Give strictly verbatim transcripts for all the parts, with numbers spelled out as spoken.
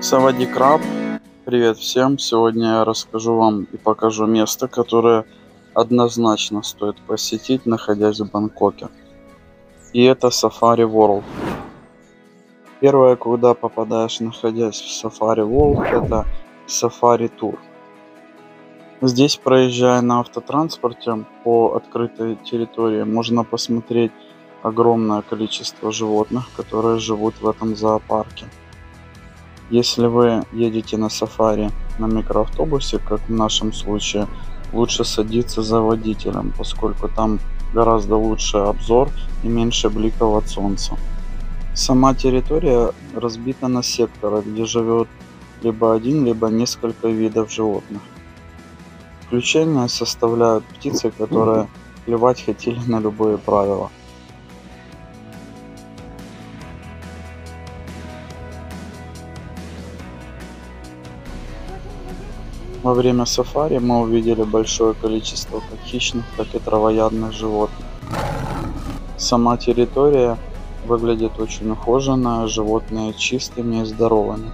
Савади Краб, привет всем! Сегодня я расскажу вам и покажу место, которое однозначно стоит посетить, находясь в Бангкоке. И это Safari World. Первое, куда попадаешь, находясь в Safari World, это Safari Tour. Здесь, проезжая на автотранспорте по открытой территории, можно посмотреть огромное количество животных, которые живут в этом зоопарке. Если вы едете на сафари на микроавтобусе, как в нашем случае, лучше садиться за водителем, поскольку там гораздо лучше обзор и меньше бликов от солнца. Сама территория разбита на секторы, где живет либо один, либо несколько видов животных. Исключение составляют птицы, которые плевать хотели на любые правила. Во время сафари мы увидели большое количество как хищных, так и травоядных животных. Сама территория выглядит очень ухоженная, животные чистыми и здоровыми.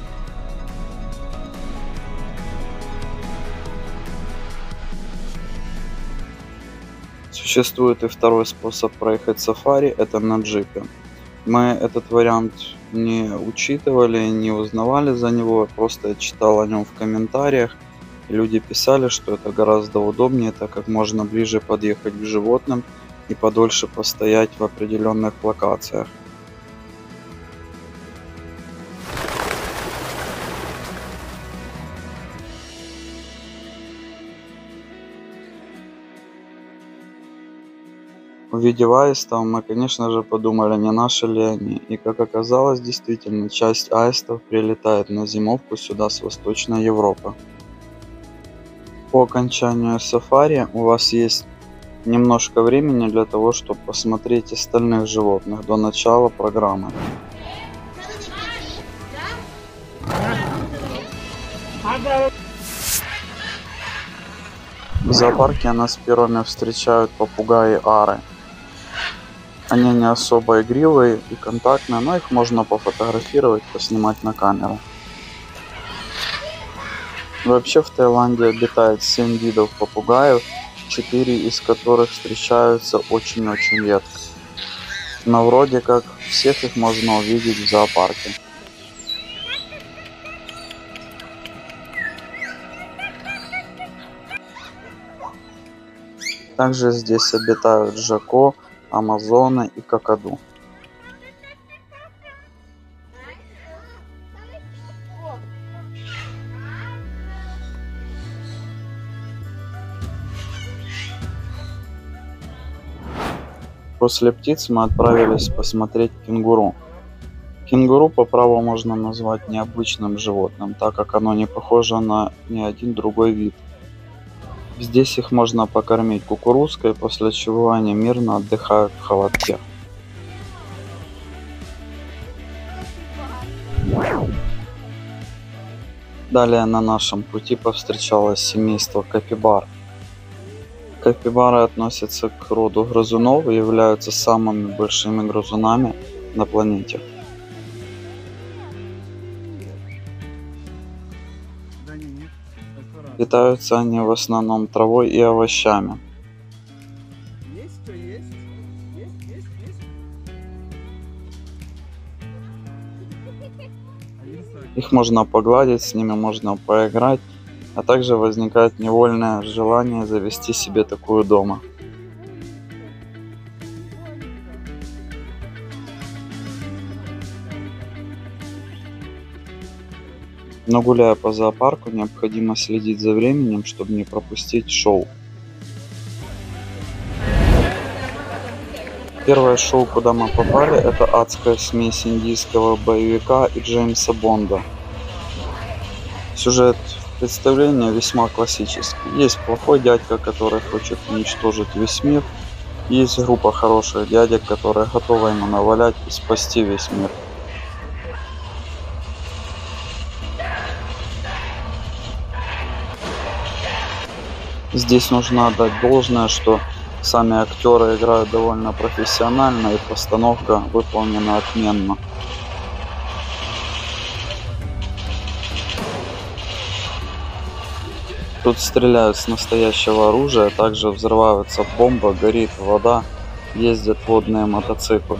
Существует и второй способ проехать сафари, это на джипе. Мы этот вариант не учитывали, не узнавали за него, просто читал о нем в комментариях. И люди писали, что это гораздо удобнее, так как можно ближе подъехать к животным и подольше постоять в определенных локациях. Увидев аистов, мы, конечно же, подумали, не наши ли они. И, как оказалось, действительно, часть аистов прилетает на зимовку сюда с Восточной Европы. По окончанию сафари у вас есть немножко времени для того, чтобы посмотреть остальных животных до начала программы. В зоопарке нас первыми встречают попугаи ары. Они не особо игривые и контактные, но их можно пофотографировать, поснимать на камеру. Вообще в Таиланде обитает семь видов попугаев, четыре из которых встречаются очень-очень редко. Но вроде как всех их можно увидеть в зоопарке. Также здесь обитают жако, амазоны и какаду. После птиц мы отправились посмотреть кенгуру. Кенгуру по праву можно назвать необычным животным, так как оно не похоже на ни один другой вид. Здесь их можно покормить кукурузкой, после чего они мирно отдыхают в холодке. Далее на нашем пути повстречалось семейство капибар. Капибары относятся к роду грызунов и являются самыми большими грызунами на планете. Питаются они в основном травой и овощами. Их можно погладить, с ними можно поиграть, а также возникает невольное желание завести себе такую дома. Но гуляя по зоопарку, необходимо следить за временем, чтобы не пропустить шоу. Первое шоу, куда мы попали, это адская смесь индийского боевика и Джеймса Бонда. Сюжет представления весьма классический. Есть плохой дядька, который хочет уничтожить весь мир. Есть группа хороших дядек, которые готовы ему навалять и спасти весь мир. Здесь нужно отдать должное, что сами актеры играют довольно профессионально и постановка выполнена отменно. Тут стреляют с настоящего оружия, также взрываются бомбы, горит вода, ездят водные мотоциклы.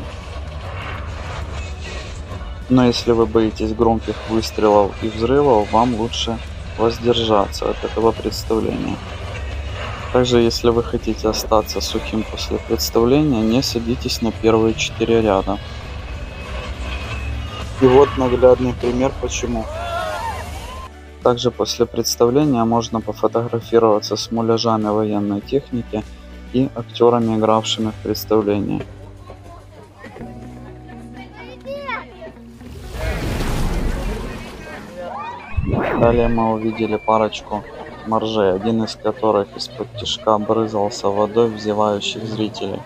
Но если вы боитесь громких выстрелов и взрывов, вам лучше воздержаться от этого представления. Также, если вы хотите остаться сухим после представления, не садитесь на первые четыре ряда. И вот наглядный пример почему. Также после представления можно пофотографироваться с муляжами военной техники и актерами, игравшими в представлении. Далее мы увидели парочку моржей, один из которых из-под тишка брызгался водой в зевающих зрителей.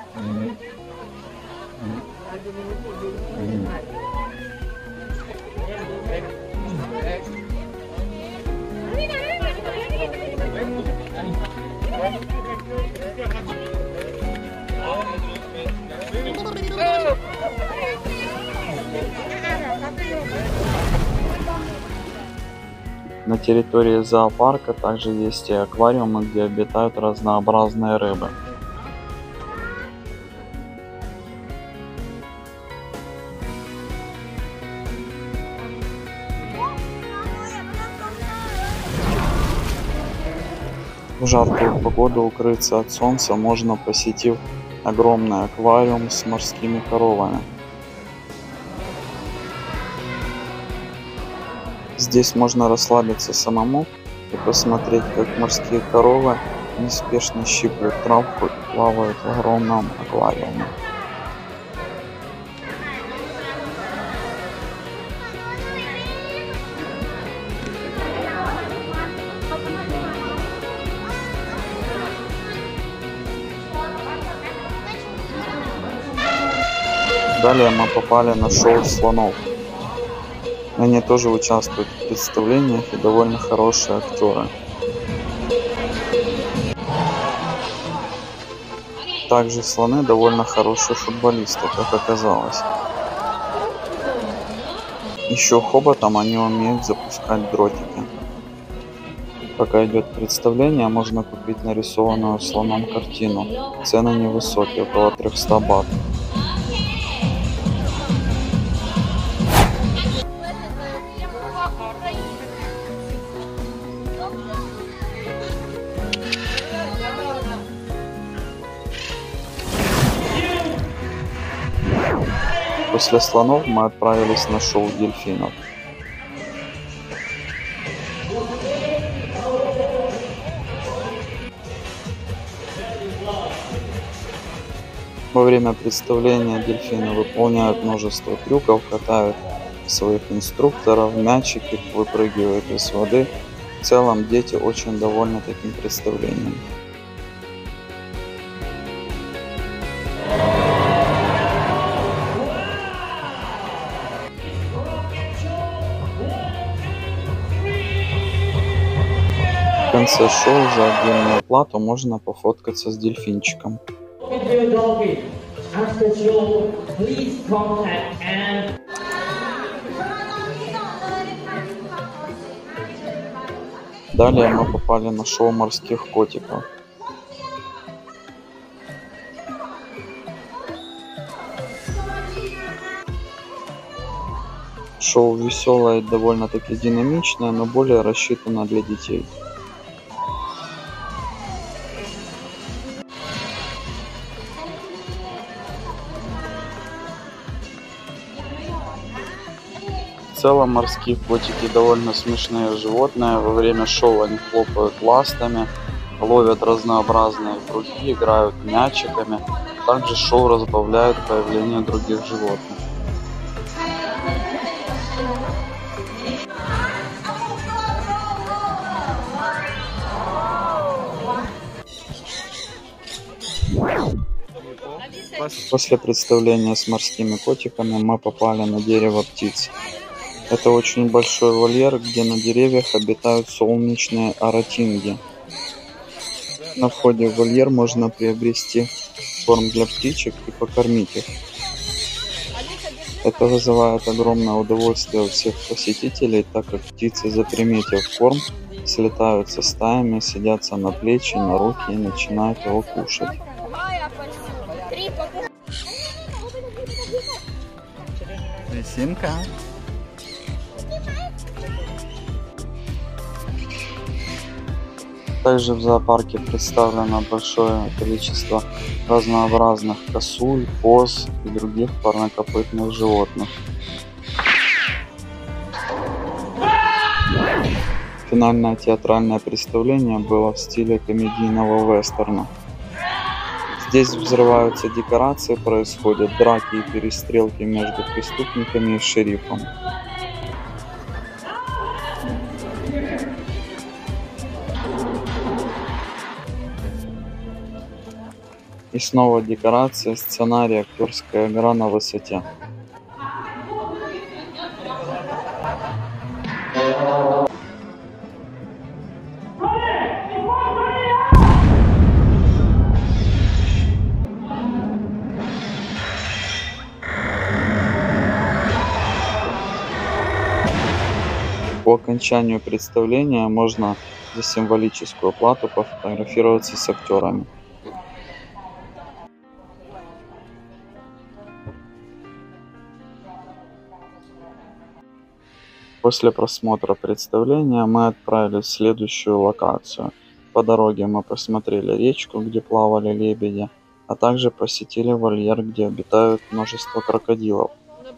На территории зоопарка также есть и аквариумы, где обитают разнообразные рыбы. В жаркую погоду укрыться от солнца можно, посетив огромный аквариум с морскими коровами. Здесь можно расслабиться самому и посмотреть, как морские коровы неспешно щиплют травку и плавают в огромном аквариуме. Далее мы попали на шоу слонов. Они тоже участвуют в представлениях и довольно хорошие актеры. Также слоны довольно хорошие футболисты, как оказалось. Еще хоботом они умеют запускать дротики. Пока идет представление, можно купить нарисованную слоном картину. Цены невысокие, около трёхсот бат. После слонов мы отправились на шоу дельфинов. Во время представления дельфины выполняют множество трюков, катают своих инструкторов, мячики, выпрыгивают из воды. В целом дети очень довольны таким представлением. В конце шоу за отдельную плату можно пофоткаться с дельфинчиком. Далее мы попали на шоу морских котиков. Шоу веселое и довольно-таки динамичное, но более рассчитано для детей. В целом морские котики довольно смешные животные. Во время шоу они хлопают ластами, ловят разнообразные круги, играют мячиками. Также шоу разбавляют появление других животных. После представления с морскими котиками мы попали на дерево птиц. Это очень большой вольер, где на деревьях обитают солнечные оротинги. На входе в вольер можно приобрести корм для птичек и покормить их. Это вызывает огромное удовольствие у всех посетителей, так как птицы, заприметив корм, слетаются стаями, садятся на плечи, на руки и начинают его кушать. Лисинка. Также в зоопарке представлено большое количество разнообразных косуль, коз и других парнокопытных животных. Финальное театральное представление было в стиле комедийного вестерна. Здесь взрываются декорации, происходят драки и перестрелки между преступниками и шерифом. И снова декорации, сценарий, актерская игра на высоте. По окончанию представления можно за символическую плату пофотографироваться с актерами. После просмотра представления мы отправились в следующую локацию. По дороге мы посмотрели речку, где плавали лебеди, а также посетили вольер, где обитают множество крокодилов.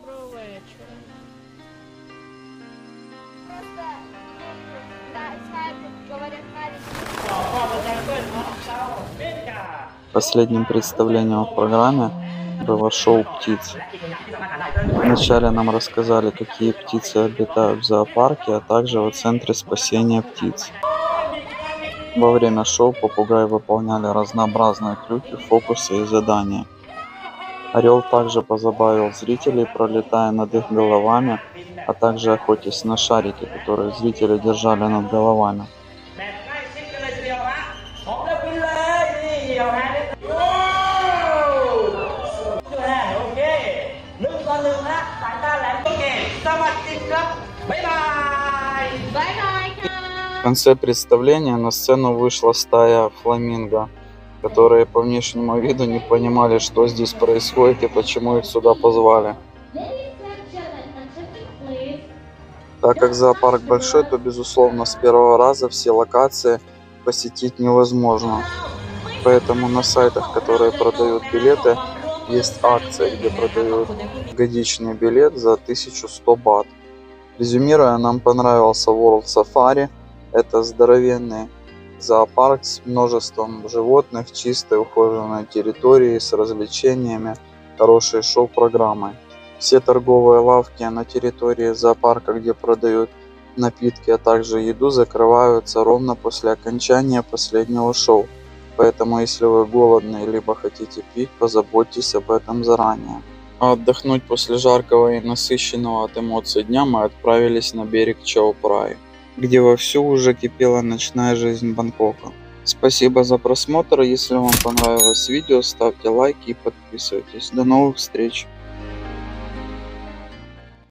Последним представлением в программе было шоу птиц. Вначале нам рассказали, какие птицы обитают в зоопарке, а также в центре спасения птиц. Во время шоу попугаи выполняли разнообразные трюки, фокусы и задания. Орел также позабавил зрителей, пролетая над их головами, а также охотясь на шарики, которые зрители держали над головами. В конце представления на сцену вышла стая фламинго, которые по внешнему виду не понимали, что здесь происходит и почему их сюда позвали. Так как зоопарк большой, то безусловно с первого раза все локации посетить невозможно. Поэтому на сайтах, которые продают билеты, есть акция, где продают годичный билет за тысячу сто бат. Резюмируя, нам понравился World Safari. Это здоровенный зоопарк с множеством животных, чистой ухоженной территорией, с развлечениями, хорошей шоу-программой. Все торговые лавки на территории зоопарка, где продают напитки, а также еду, закрываются ровно после окончания последнего шоу. Поэтому, если вы голодны либо хотите пить, позаботьтесь об этом заранее. А отдохнуть после жаркого и насыщенного от эмоций дня мы отправились на берег Чао-Прай, где вовсю уже кипела ночная жизнь Бангкока. Спасибо за просмотр. Если вам понравилось видео, ставьте лайки и подписывайтесь. До новых встреч!